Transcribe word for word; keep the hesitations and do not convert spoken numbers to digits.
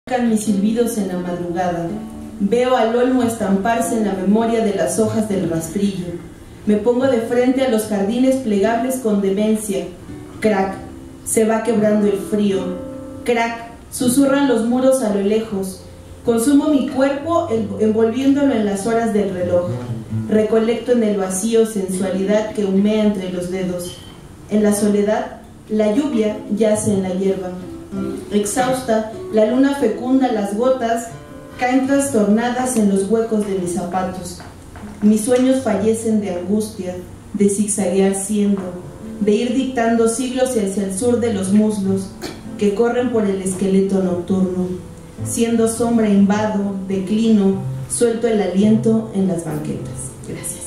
mis silbidos en la madrugada. Veo al olmo estamparse en la memoria de las hojas del rastrillo. Me pongo de frente a los jardines plegables con demencia. Crack, se va quebrando el frío. Crack, susurran los muros a lo lejos. Consumo mi cuerpo envolviéndolo en las horas del reloj. Recolecto en el vacío sensualidad que humea entre los dedos. En la soledad, la lluvia yace en la hierba. Exhausta, la luna fecunda las gotas, caen trastornadas en los huecos de mis zapatos. Mis sueños fallecen de angustia, de zigzaguear siendo, de ir dictando siglos hacia el sur de los muslos que corren por el esqueleto nocturno. Siendo sombra invado, declino, suelto el aliento en las banquetas. Gracias.